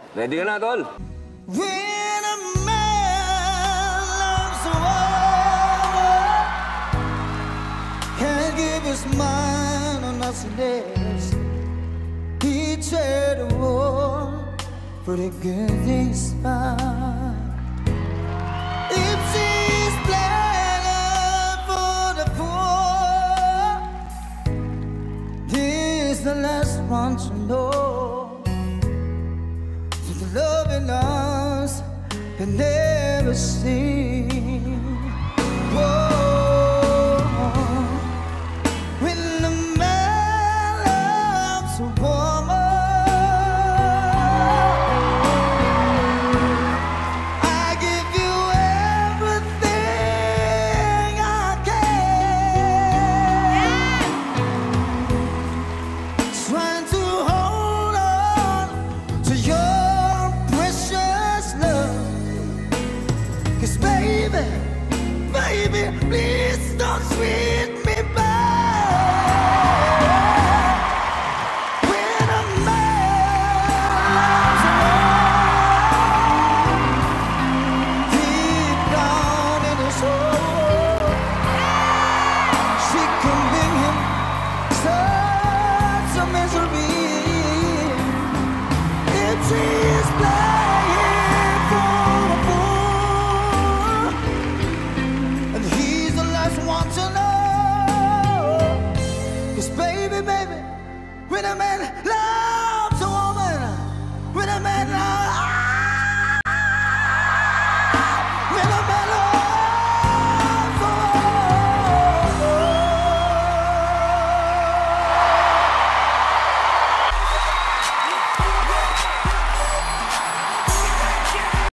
Ready ka na, tol? When a man loves a woman, can't give his mind or nothing else. He tried to war for the good things found. If she's planning for the poor, this is the last one to know. The love in us can never see. Whoa. When the man loves a woman, I give you everything I can. Trying to hold on to your precious love. 'Cause baby, baby, please don't treat me bad. When a man loves a woman, deep down in his soul, she can bring him such a misery. If she is playing for the fool, and he's the last one to know. 'Cause baby, baby, when a man loves